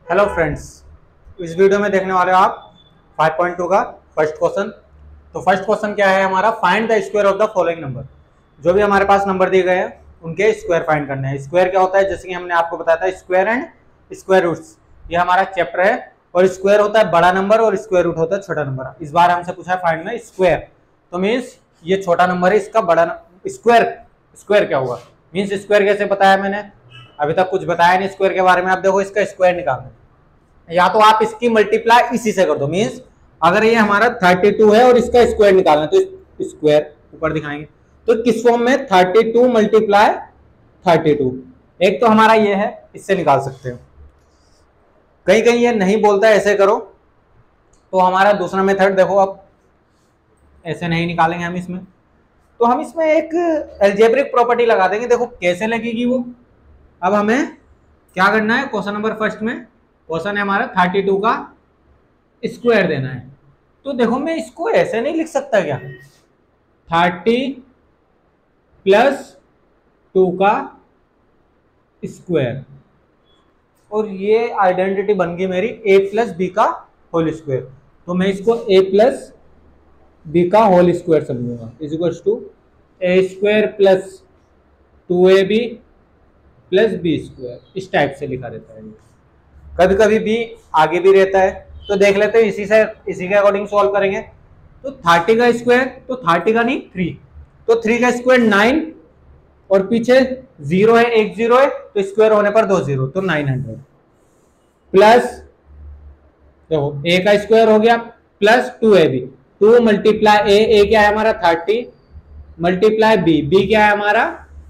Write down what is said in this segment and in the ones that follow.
Hello friends, इस video में देखने वाले हो आप 5.2 का फर्स्ट क्वेश्चन। तो फर्स्ट क्वेश्चन क्या है हमारा, find the square of the following number. जो भी हमारे पास नंबर दिए गए हैं उनके स्क्वायर फाइंड करने हैं। स्क्वायर क्या होता है, जैसे कि हमने आपको बताया था स्क्वायर एंड स्क्वायर रूट्स, ये हमारा चैप्टर है। और स्क्वायर होता है बड़ा नंबर और स्क्वायर रूट होता है छोटा नंबर। इस बार हमसे पूछा है फाइंड द स्क्वायर, तो मीन्स ये छोटा नंबर है, इसका बड़ा स्क्वायर स्क्वायर क्या होगा, मीन्स स्क्वायर कैसे बताया मैंने, अभी तक कुछ बताया नहीं स्क्वायर के बारे में। आप देखो इसका स्क्वायर निकालना है, या तो आप इसकी मल्टीप्लाई इसी से कर दो। मीन्स अगर ये हमारा 32 है और इसका स्क्वायर निकालना है तो स्क्वायर ऊपर दिखाएंगे, तो किस फॉर्म में 32 मल्टीप्लाई 32। एक तो हमारा ये है, इससे निकाल सकते हो। कहीं कहीं ये नहीं बोलता है ऐसे करो, तो हमारा दूसरा मेथड देखो। अब ऐसे नहीं निकालेंगे हम इसमें, तो हम इसमें एक एल्जेब्रिक प्रॉपर्टी लगा देंगे। देखो कैसे लगेगी वो। अब हमें क्या करना है, क्वेश्चन नंबर फर्स्ट में क्वेश्चन है हमारा 32 का स्क्वायर देना है। तो देखो मैं इसको ऐसे नहीं लिख सकता क्या, 30 प्लस 2 का स्क्वायर, और ये आइडेंटिटी बन गई मेरी a प्लस बी का होल स्क्वायर। तो मैं इसको a प्लस बी का होल स्क्वायर समझूंगा, is equal to a square plus 2ab plus b square. इस टाइप से लिखा रहता है। कभी कभी भी आगे भी रहता है, तो देख लेते हैं इसी के अकॉर्डिंग सॉल्व करेंगे। तो 30 का स्क्वायर, तो 30 का नहीं 3, तो 3 का स्क्वायर 9, और पीछे 0 है, एक 0 है, तो स्क्वायर होने पर 2 0, तो 900 प्लस देखो a का स्क्वायर हो गया प्लस 2ab, 2 मल्टीप्लाई a क्या है हमारा 30 मल्टीप्लाई b क्या है हमारा,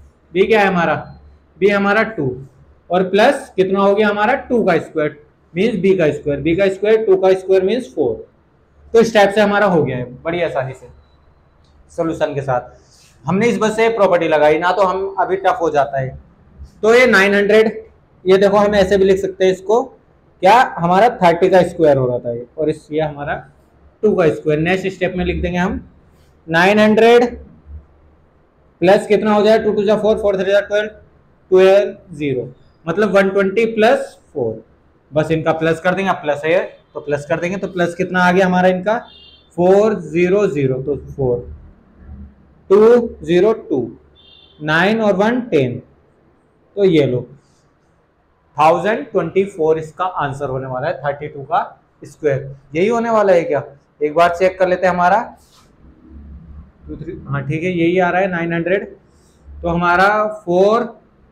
b हमारा 2, और प्लस कितना हो गया हमारा 2 का स्क्वायर मीन्स b का स्क्वायर 2 का स्क्वायर मीन्स 4। तो इस टाइप से हमारा हो गया है बड़ी आसानी से सॉल्यूशन के साथ। हमने इस बस से प्रॉपर्टी लगाई ना, तो हम अभी टफ हो जाता है। तो ये 900, ये देखो हम ऐसे भी लिख सकते हैं इसको, क्या हमारा 30 का स्क्वायर हो रहा था ये, और इस ये हमारा 2 का स्क्वायर। नेक्स्ट स्टेप में लिख देंगे हम 900 प्लस कितना हो जाए 2 2 4 4 3 12 12 0, मतलब 120 प्लस 4। बस इनका प्लस कर देंगे, प्लस है तो प्लस कर देंगे। तो प्लस कितना आ गया हमारा इनका 400, तो 4 202 9 और 1 10, तो ये लो 1024 इसका आंसर होने वाला है 32 का स्क्वायर। यही होने वाला है क्या, एक बार चेक कर लेते हैं हमारा 2 3, हाँ ठीक है यही आ रहा है 900। तो हमारा 4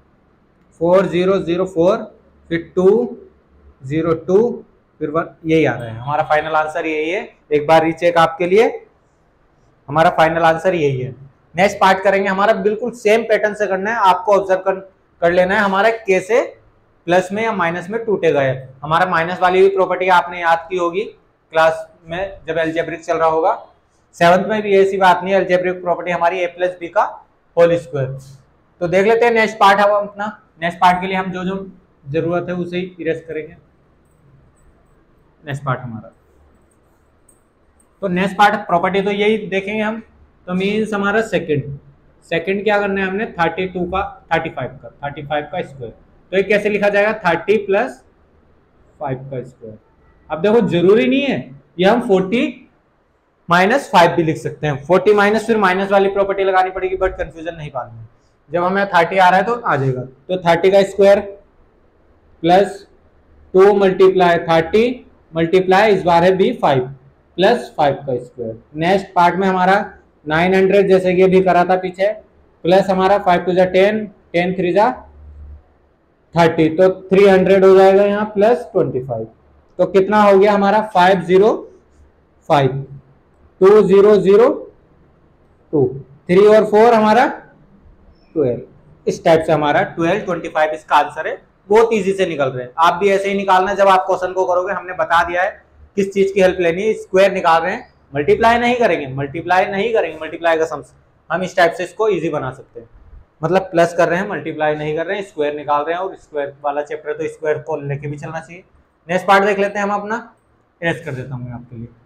4004 फिर 202 फिर 1, यही आ रहा है हमारा फाइनल आंसर, यही है। एक बार रीचेक आपके लिए, हमारा फाइनल आंसर यही है। नेक्स्ट पार्ट करेंगे हमारा बिल्कुल सेम पैटर्न से करना है, आपको ऑब्जर्व कर लेना है हमारा कैसे प्लस में या माइनस में टूटेगा है। हमारा माइनस वाली भी प्रॉपर्टी आपने याद की होगी क्लास में जब एल्जेब्रिक चल रहा होगा। 7th में भी ऐसी बात नहीं है, एल्जेब्रिक प्रॉपर्टी हमारी a प्लस बी का होल स्क्वायर। तो देख लेते हैं नेक्स्ट पार्ट। हम अपना नेक्स्ट पार्ट के लिए हम जो जो जरूरत है उसे ही इरेज करेंगे। नेक्स्ट पार्ट हमारा, तो नेक्स्ट पार्ट प्रॉपर्टी तो यही देखेंगे हम। तो मीन्स हमारा सेकंड क्या करना है हमने 32 का 35 का स्क्वायर। तो ये कैसे लिखा जाएगा 30 प्लस 5 का स्क्वायर। अब देखो जरूरी नहीं है ये हम 40 माइनस 5 भी लिख सकते हैं, 40 माइनस फिर माइनस वाली प्रॉपर्टी लगानी पड़ेगी, बट कंफ्यूजन नहीं पालना। जब हमें 30 आ रहा है तो आ जाएगा। तो 30 का स्क्वायर प्लस 2 मल्टीप्लाई 30 मल्टीप्लाई इस बार है भी 5 प्लस 5 का स्क्वायर। नेक्स्ट पार्ट में हमारा 900 जैसे कि अभी करा था पीछे, प्लस हमारा 5 2 10 10 3 30, तो 300 हो जाएगा यहाँ प्लस 25। तो कितना हो गया हमारा 505 2002 3 और 4 हमारा 12। इस टाइप से हमारा 12 25 इसका आंसर है। बहुत इजी से निकल रहे हैं, आप भी ऐसे ही निकालना। जब आप क्वेश्चन को करोगे हमने बता दिया है किस चीज की हेल्प लेनी है। स्क्वायर निकाल रहे हैं, मल्टीप्लाई नहीं करेंगे मल्टीप्लाई का सम्स। हम इस टाइप से इसको इजी बना सकते हैं, मतलब प्लस कर रहे हैं मल्टीप्लाई नहीं कर रहे हैं, स्क्वायर निकाल रहे हैं। और स्क्वायर वाला चैप्टर तो स्क्वायर को लेके भी चलना चाहिए। नेक्स्ट पार्ट देख लेते हैं हम अपना, इरेज कर देता हूँ मैं आपके लिए।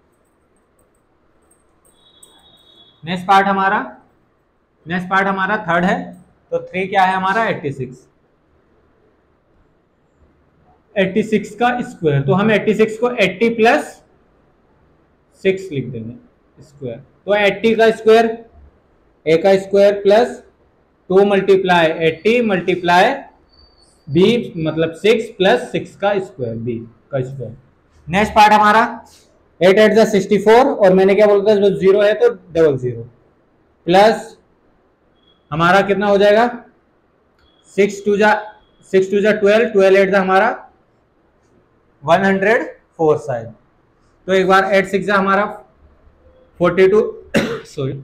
नेक्स्ट पार्ट हमारा थर्ड है। तो 3 क्या है हमारा 86 86 का स्क्वायर, तो हम 86 को 80 प्लस 6 लिख देंगे स्क्वायर। तो 80 का स्क्वायर, ए का square plus 2 multiply 80 multiply b मतलब 6 प्लस 6 का स्क्वायर, बी का स्क्वायर। नेक्स्ट पार्ट हमारा 8 8 64, और मैंने क्या बोला था जो 0 है तो 00 प्लस हमारा कितना हो जाएगा 6 2 जा 12, 12 8 हमारा 104 शायद। तो एक बार 8 6 हमारा 42 सॉरी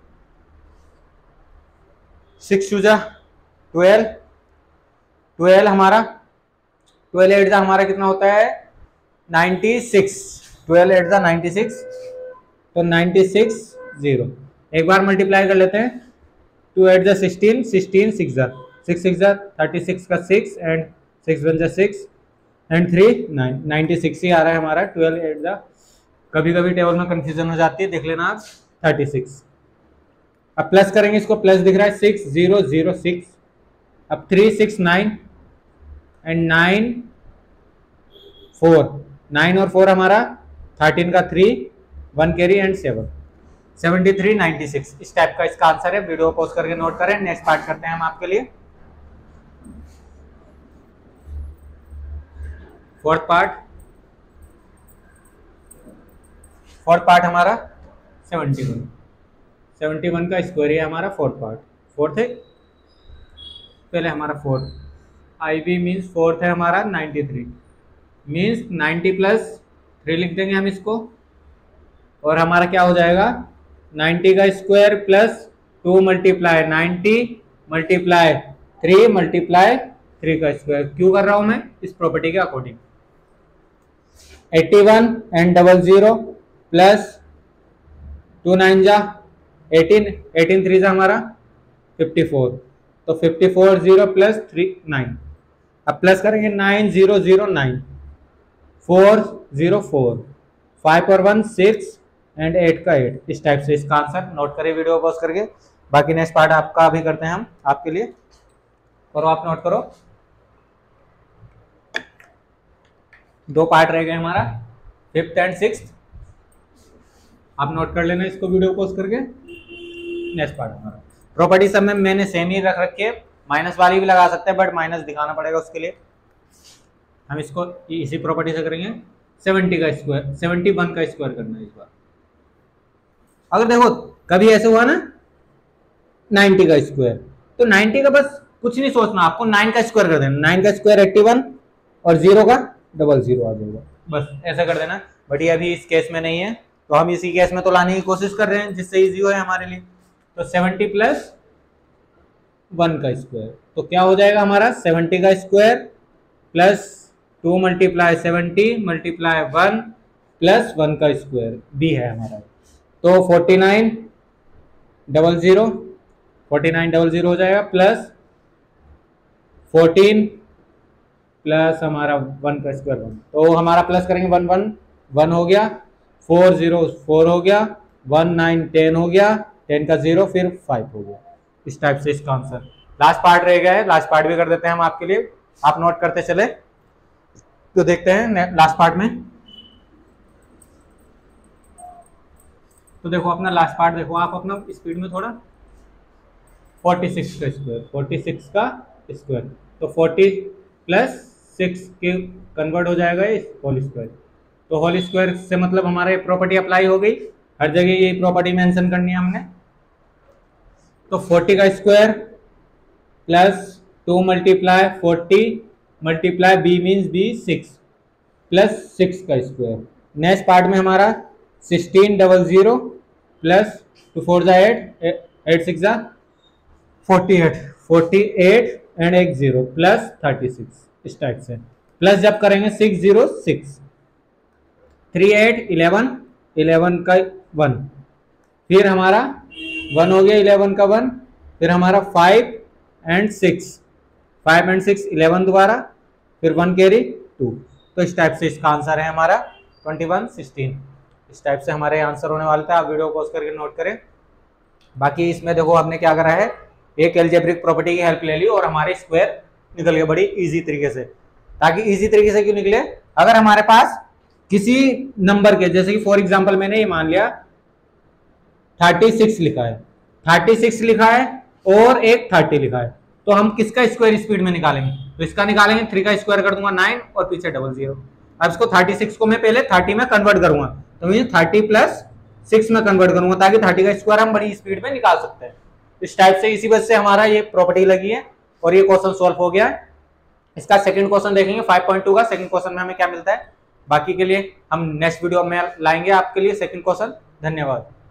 6 2 12, 12 हमारा 12 8 हमारा कितना होता है 96, 12 8 96, तो 96 0। एक बार मल्टीप्लाई कर लेते हैं, 2 8 16, 16 6 6 36 का 6 एंड 6 1 6 एंड 3 9, 96 ही आ रहा है हमारा। 12 8 कभी कभी टेबल में कंफ्यूजन हो जाती है, देख लेना आप 36। अब प्लस करेंगे, इसको प्लस दिख रहा है 6 0 0 6, अब 3 6 9 एंड 9 4, 9 और 4 हमारा 13 का 3 1 कैरी एंड 7 73 96। इस टाइप का इसका आंसर है। वीडियो पॉज करके नोट करें। नेक्स्ट पार्ट करते हैं हम आपके लिए। फोर्थ पार्ट हमारा 71 का स्क्वायर है हमारा फोर्थ पार्ट। फोर्थ है पहले हमारा फोर्थ, IB मीन्स फोर्थ है हमारा 93 मीन्स 90 प्लस 3 लिख देंगे हम इसको, और हमारा क्या हो जाएगा 90 का square plus 2 multiply 90 multiply 3 multiply 3 का स्क्वायर। क्यों कर रहा हूं मैं, इस प्रॉपर्टी के अकॉर्डिंग। 81 एंड 00 प्लस 2 9 जा 18, 18 3 जा हमारा 54, तो 54 0 प्लस 3 9। अब प्लस करेंगे 9 0 0 9 4 0 4 5 और 1 6 एंड 8 का 8। इस टाइप से इसका आंसर नोट करें वीडियो पॉज करके। बाकी नेक्स्ट पार्ट आपका अभी करते हैं हम आपके लिए, करो आप नोट करो। 2 पार्ट रह गए हमारा, 5th एंड 6th। आप नोट कर लेना इसको वीडियो पॉज करके। नेक्स्ट पार्ट हमारा प्रॉपर्टी सब में मैंने सेम ही रख रखी है, माइनस वाली भी लगा सकते हैं बट माइनस दिखाना पड़ेगा उसके लिए। हम इसको इसी प्रॉपर्टी से करेंगे। 70 का स्क्वायर 71 का स्क्वायर करना है इस बार। अगर देखो कभी ऐसे हुआ ना 90 का स्क्वायर, तो 90 का बस कुछ नहीं सोचना, आपको 9 का स्क्वायर कर देना। 9 का स्क्वायर 81 और 0 का 00 आ जाएगा, बस ऐसा कर देना। बट ये अभी इस केस में नहीं है, तो हम इसी केस में तो लाने की कोशिश कर रहे हैं जिससे इजी हो हमारे लिए। तो 70 प्लस 1 का स्क्वायर, तो क्या हो जाएगा हमारा 70 का square plus 2 multiply 70 multiply 1 plus 1 का स्क्वायर, बी है हमारा। तो 49 00 हो जाएगा प्लस 14 प्लस हमारा 1 का स्क्वायर 1, तो हमारा प्लस करेंगे 1 1 1 हो गया, 4 0 4 हो गया, 1 9 10 हो गया, 10 का 0 फिर 5 हो गया। इस टाइप से इसका आंसर। लास्ट पार्ट रह गया है, लास्ट पार्ट भी कर देते हैं हम आपके लिए, आप नोट करते चले। तो देखते हैं लास्ट पार्ट में। तो देखो अपना लास्ट पार्ट देखो आप अपना स्पीड में थोड़ा। 46 का स्क्वायर, 46 का स्क्वायर, तो 40 प्लस 6 के कन्वर्ट हो जाएगा इस होल स्क्वायर। तो होल स्क्वायर से मतलब हमारा ये प्रॉपर्टी अप्लाई हो गई, हर जगह ये प्रॉपर्टी मेंशन करनी है हमने। तो 40 का square plus 2 multiply 40 multiply b means b 6 plus 6 का स्क्वायर। नेक्स्ट पार्ट में हमारा 16 00 प्लस 2 4 जा 8 8 6 जा 48 एंड एक 0 प्लस 36। इस टाइप से प्लस जब करेंगे 6 0 6 3 8 11 का 1, फिर हमारा 1 हो गया 11 का 1, फिर हमारा 5 एंड 6 11 दोबारा, फिर 1 कैरी 2। तो इस टाइप से इसका आंसर है हमारा 21 16। इस टाइप से हमारे आंसर होने वाले थे, आप वीडियो पॉज करके नोट करें। बाकी इसमें देखो हमने क्या करा है, एक एल्जेब्रिक प्रॉपर्टी की हेल्प ले ली और हमारे स्क्वायर निकल गए बड़ी इजी तरीके से। ताकि इजी तरीके से क्यों निकले, अगर हमारे पास किसी नंबर के, जैसे कि फॉर एग्जांपल मैंने ये मान लिया 36 लिखा है, 36 लिखा है और एक 30 लिखा है, तो हम किसका स्क्वायर स्पीड में निकालेंगे, तो इसका निकालेंगे, 3 का स्क्वायर कर दूंगा 9 और पीछे 00। अब इसको 36 को मैं पहले 30 में कन्वर्ट करूंगा, तो मुझे 30 प्लस 6 में कन्वर्ट करूंगा ताकि 30 का स्क्वायर हम बड़ी स्पीड में निकाल सकते हैं। इस टाइप से इसी वजह से हमारा ये प्रॉपर्टी लगी है और ये क्वेश्चन सॉल्व हो गया है। इसका सेकंड क्वेश्चन देखेंगे 5.2 का, सेकंड क्वेश्चन में हमें क्या मिलता है। बाकी के लिए हम नेक्स्ट वीडियो में लाएंगे आपके लिए सेकंड क्वेश्चन। धन्यवाद।